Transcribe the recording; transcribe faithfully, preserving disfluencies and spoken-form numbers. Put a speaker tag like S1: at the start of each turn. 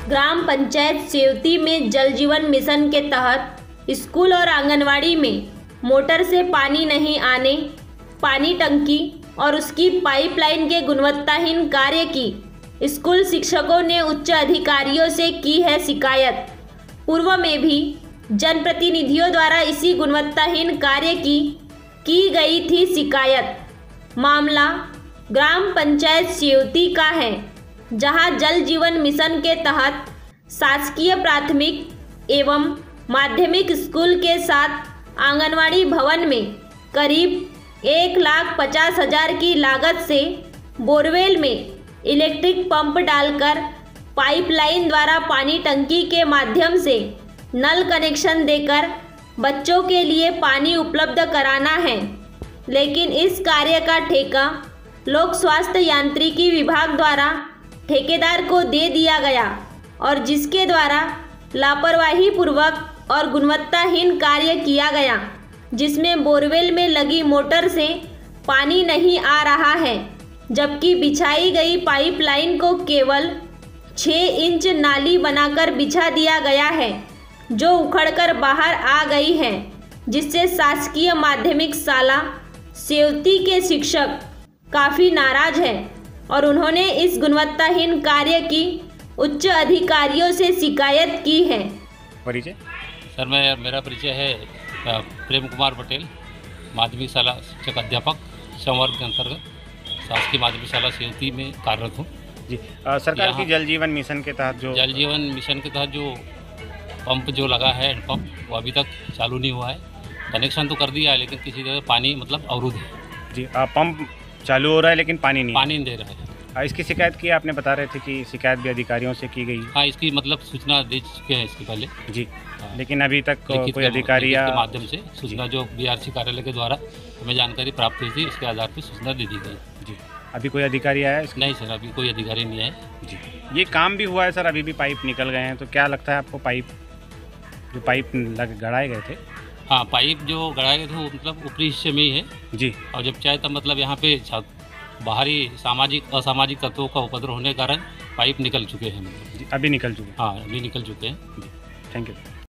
S1: ग्राम पंचायत सेवती में जल जीवन मिशन के तहत स्कूल और आंगनवाड़ी में मोटर से पानी नहीं आने, पानी टंकी और उसकी पाइपलाइन के गुणवत्ताहीन कार्य की स्कूल शिक्षकों ने उच्च अधिकारियों से की है शिकायत। पूर्व में भी जनप्रतिनिधियों द्वारा इसी गुणवत्ताहीन कार्य की की गई थी शिकायत। मामला ग्राम पंचायत सेवती का है, जहां जल जीवन मिशन के तहत शासकीय प्राथमिक एवं माध्यमिक स्कूल के साथ आंगनवाड़ी भवन में करीब एक लाख पचास हजार की लागत से बोरवेल में इलेक्ट्रिक पंप डालकर पाइपलाइन द्वारा पानी टंकी के माध्यम से नल कनेक्शन देकर बच्चों के लिए पानी उपलब्ध कराना है। लेकिन इस कार्य का ठेका लोक स्वास्थ्य यांत्रिकी विभाग द्वारा ठेकेदार को दे दिया गया और जिसके द्वारा लापरवाही पूर्वक और गुणवत्ताहीन कार्य किया गया, जिसमें बोरवेल में लगी मोटर से पानी नहीं आ रहा है, जबकि बिछाई गई पाइपलाइन को केवल छः इंच नाली बनाकर बिछा दिया गया है, जो उखड़कर बाहर आ गई है, जिससे शासकीय माध्यमिक शाला सेवती के शिक्षक काफ़ी नाराज हैं और उन्होंने इस गुणवत्ताहीन कार्य की उच्च अधिकारियों से शिकायत की है।
S2: परिचय
S3: सर, मैं मेरा परिचय है प्रेम कुमार पटेल, माध्यमिक शाला शिक्षक अध्यापक संवर्ग के अंतर्गत शासकीय माध्यमिक शाला सेवती में कार्यरत हूँ।
S2: जी आ, सरकार की जल जीवन मिशन के तहत जो
S3: जल जीवन मिशन के तहत जो पंप जो लगा है हैंड पंप, वो अभी तक चालू नहीं हुआ है। कनेक्शन तो कर दिया है, लेकिन किसी जगह पानी मतलब अवरुद्ध है।
S2: जी आ, पंप चालू हो रहा है लेकिन पानी नहीं
S3: पानी नहीं दे रहा है।
S2: आ, इसकी शिकायत की आपने बता रहे थे कि शिकायत भी अधिकारियों से की गई।
S3: हाँ, इसकी मतलब सूचना दे चुके हैं इसके पहले जी। हाँ,
S2: लेकिन अभी तक कोई अधिकारी
S3: के माध्यम से सूचना जो बीआरसी कार्यालय के द्वारा हमें जानकारी प्राप्त हुई थी, इसके आधार पर सूचना दे दी गई।
S2: जी, अभी कोई अधिकारी आया है?
S3: नहीं सर, अभी कोई अधिकारी नहीं आया।
S2: जी, ये काम भी हुआ है सर, अभी भी पाइप निकल गए हैं, तो क्या लगता है आपको पाइप जो पाइप लग गड़ाए गए थे?
S3: हाँ, पाइप जो गड़ाए गए थे वो मतलब ऊपरी हिस्से में ही है
S2: जी,
S3: और जब चाहे तब मतलब यहाँ पे बाहरी सामाजिक असामाजिक तत्वों का उपद्रव होने के कारण पाइप निकल चुके हैं।
S2: जी, अभी निकल चुके हैं?
S3: हाँ, अभी निकल चुके हैं।
S2: जी, थैंक यू।